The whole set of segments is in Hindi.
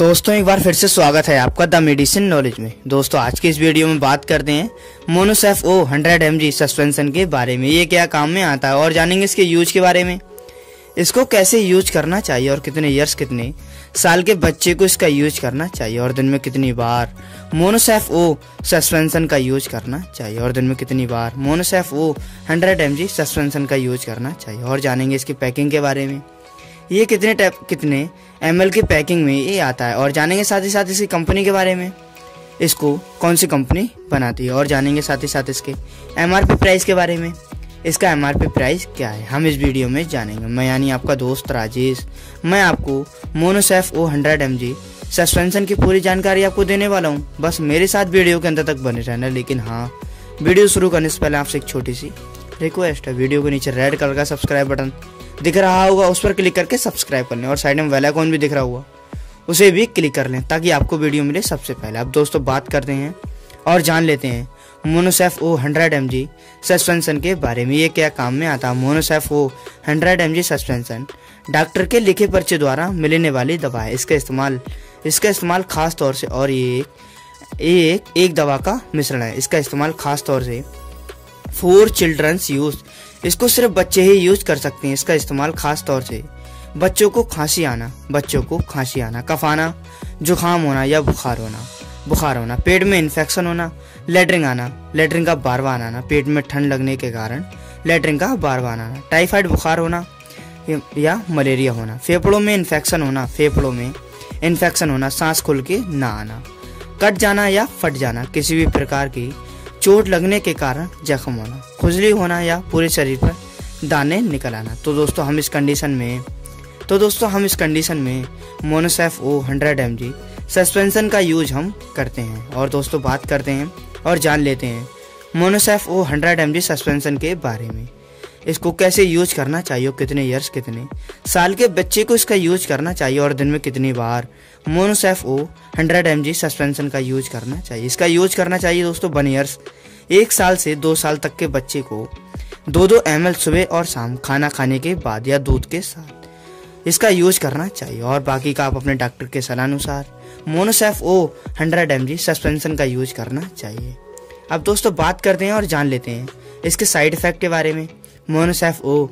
दोस्तों एक बार फिर से स्वागत है आपका द मेडिसिन नॉलेज में। दोस्तों आज की इस वीडियो में बात करते हैं मोनोसेफ ओ 100 mg सस्पेंशन के बारे में। ये क्या काम में आता है और जानेंगे इसके यूज के बारे में, इसको कैसे यूज करना चाहिए और कितने ईयर्स कितने साल के बच्चे को इसका यूज करना चाहिए और दिन में कितनी बार मोनोसेफ ओ सस्पेंशन का यूज करना चाहिए और दिन में कितनी बार मोनोसेफ ओ 100 mg सस्पेंशन का यूज करना चाहिए और जानेंगे इसकी पैकिंग के बारे में, ये कितने ml की पैकिंग में ये आता है और जानेंगे साथ ही साथ इसकी कंपनी के बारे में, इसको कौन सी कंपनी बनाती है और जानेंगे साथ ही साथ इसके MRP प्राइस के बारे में, इसका MRP प्राइस क्या है हम इस वीडियो में जानेंगे। मैं यानी आपका दोस्त राजेश, मैं आपको मोनोसेफ ओ 100 mg सस्पेंशन की पूरी जानकारी आपको देने वाला हूँ। बस मेरे साथ वीडियो के अंत तक बने रहना। लेकिन हाँ, वीडियो शुरू करने से पहले आपसे एक छोटी सी रिक्वेस्ट है, वीडियो के नीचे रेड कलर का सब्सक्राइब बटन दिख रहा होगा, उस पर क्लिक करके सब्सक्राइब कर लें और साइड में बेल आइकन भी दिख रहा होगा, उसे भी क्लिक कर लें ताकि आपको वीडियो मिले सबसे पहले। अब दोस्तों बात करते हैं और जान लेते हैं मोनोसेफ ओ 100 mg सस्पेंशन के बारे में। ये क्या काम में आता है? Monocef O 100 mg suspension doctor के लिखे पर्चे द्वारा मिलने वाली दवा है। इसका इस्तेमाल खास तौर से, और ये एक दवा का मिश्रण है। इसका इस्तेमाल खास तौर से फॉर चिल्ड्रंस यूज, इसको सिर्फ बच्चे ही यूज कर सकते हैं। इसका इस्तेमाल खास तौर से बच्चों को खांसी आना, कफ आना, जुकाम होना या बुखार होना, पेट में इन्फेक्शन होना, लेटरिन का बार बार आना, पेट में ठंड लगने के कारण लेटरिन का बार बार आना, टाइफाइड बुखार होना या मलेरिया होना, फेफड़ों में इन्फेक्शन होना, सांस खुल के ना आना, कट जाना या फट जाना, किसी भी प्रकार की चोट लगने के कारण जख्म होना, खुजली होना या पूरे शरीर पर दाने निकल आना। तो दोस्तों हम इस कंडीशन में मोनोसेफ ओ 100 mg सस्पेंशन का यूज हम करते हैं। और दोस्तों बात करते हैं और जान लेते हैं मोनोसेफ ओ 100 mg सस्पेंशन के बारे में, इसको कैसे यूज करना चाहिए और कितने ईयर्स कितने साल के बच्चे को इसका यूज करना चाहिए और दिन में कितनी बार मोनोसेफ ओ 100 mg सस्पेंशन का यूज करना चाहिए। इसका यूज करना चाहिए दोस्तों 1 ईयर्स, 1 साल से 2 साल तक के बच्चे को 2-2 ml सुबह और शाम खाना खाने के बाद या दूध के साथ इसका यूज करना चाहिए। और बाकी का आप अपने डॉक्टर के सलाह अनुसार मोनोसेफ ओ 100 mg सस्पेंशन का यूज करना चाहिए। अब दोस्तों बात करते हैं और जान लेते हैं इसके साइड इफेक्ट के बारे में। मोनोसेफ ओ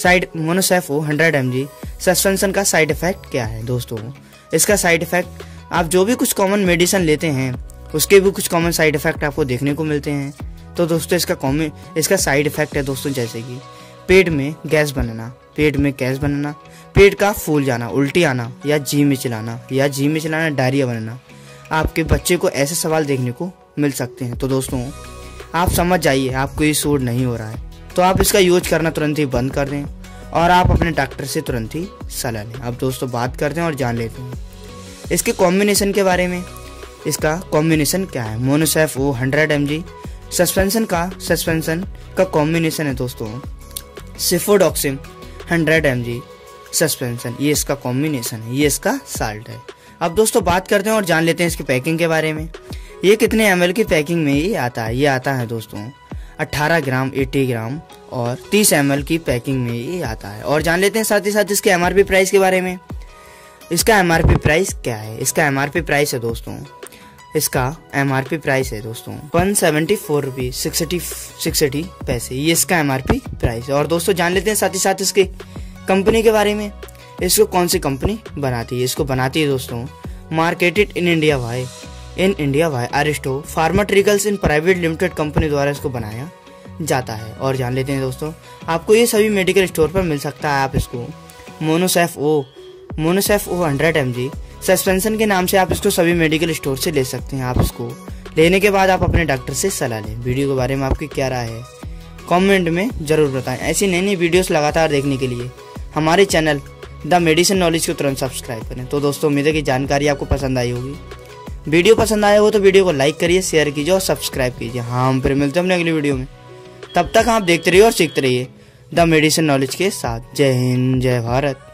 100 mg सस्पेंशन का साइड इफेक्ट क्या है दोस्तों? इसका साइड इफेक्ट, आप जो भी कुछ कॉमन मेडिसिन लेते हैं उसके भी कुछ कॉमन साइड इफेक्ट आपको देखने को मिलते हैं। तो दोस्तों इसका साइड इफेक्ट है दोस्तों, जैसे कि पेट में गैस बनना, पेट का फूल जाना, उल्टी आना या जी में चलाना, डायरिया बनना। आपके बच्चे को ऐसे सवाल देखने को मिल सकते हैं। तो दोस्तों आप समझ जाइए आपको ये सूट नहीं हो रहा है तो आप इसका यूज करना तुरंत ही बंद कर दें और आप अपने डॉक्टर से तुरंत ही सलाह लें। अब दोस्तों बात करते हैं और जान लेते हैं इसके कॉम्बिनेशन के बारे में। इसका कॉम्बिनेशन क्या है? मोनोसेफ ओ 100 mg सस्पेंशन का कॉम्बिनेशन है दोस्तों सिफोडॉक्सिम 100 mg सस्पेंशन, ये इसका कॉम्बिनेशन है, ये इसका साल्ट है। अब दोस्तों बात करते हैं और जान लेते हैं इसकी पैकिंग के बारे में। ये कितने ml की पैकिंग में ये आता है? ये आता है दोस्तों 18 ग्राम, 80 ग्राम और 30 ml की पैकिंग में ये आता है। और जान लेते हैं साथ ही साथ इसके MRP प्राइस के बारे में। इसका MRP प्राइस क्या है? इसका MRP प्राइस है दोस्तों, इसका MRP प्राइस है दोस्तों 174 रुपीज 60 पैसे, ये इसका MRP प्राइस है। और दोस्तों जान लेते हैं साथ ही साथ इसके कंपनी के बारे में। इसको कौन सी कंपनी बनाती है? इसको बनाती है दोस्तों marketed in India by Aristo pharmaceuticals in private limited company द्वारा इसको बनाया जाता है। और जान लेते हैं दोस्तों आपको ये सभी मेडिकल स्टोर पर मिल सकता है। आप इसको मोनोसेफ ओ 100 mg सस्पेंशन के नाम से आप इसको सभी मेडिकल स्टोर से ले सकते हैं। आप इसको लेने के बाद आप अपने डॉक्टर से सलाह लें। वीडियो के बारे में आपकी क्या राय है कमेंट में ज़रूर बताएं। ऐसी नई वीडियोस लगातार देखने के लिए हमारे चैनल द मेडिसिन नॉलेज को तुरंत सब्सक्राइब करें। तो दोस्तों उम्मीद है कि जानकारी आपको पसंद आई होगी। वीडियो पसंद आया हो तो वीडियो को लाइक करिए, शेयर कीजिए और सब्सक्राइब कीजिए। हाँ, हम फिर मिलते हैं अपने अगली वीडियो में। तब तक आप देखते रहिए और सीखते रहिए द मेडिसिन नॉलेज के साथ। जय हिंद, जय भारत।